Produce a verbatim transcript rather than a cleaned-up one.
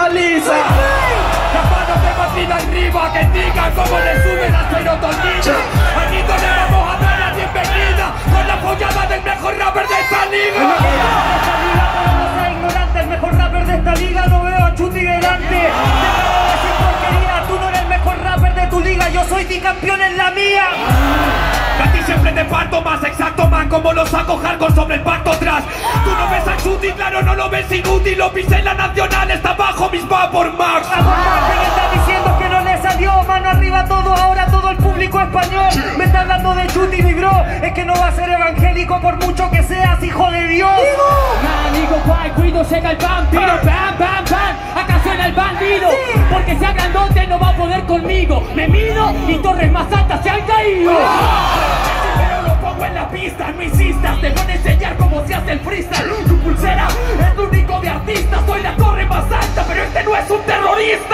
paliza. Las manos de Madrid arriba, que digan cómo le sube la serotonina. Aquí no le vamos a dar la bienvenida con la follada del mejor rapper de esta liga. No seas ignorante, el mejor rapper de esta liga no veo a Chuti delante. Sin porquería, tú no eres el mejor rapper de tu liga, yo soy bicampeón en la mía. A ti siempre te parto más exacto, man, como lo saco hardcore sobre el pacto atrás. Tú no ves a Chuti, claro, no lo ves inútil. Lo pisé en la nacional, está bajo mis Vapor Max. Vapor Max, ¿qué está diciendo que no le salió? Mano arriba todo, ahora todo el público español. Me está hablando de Chuti, mi bro. Es que no va a ser evangélico por mucho que seas hijo de Dios. Amigo, guay, cuido, llega el vampiro. Bam, bam, bam, acá suena el bandido. Porque sea grandote no va a poder conmigo. Me mido y torres más altas se han caído. Pero lo pongo en la pista, no insistas. Te voy a enseñar cómo se hace el freestyle. Tu pulsera es lo único de artista. Soy la torre más alta, pero este no es un terrorista.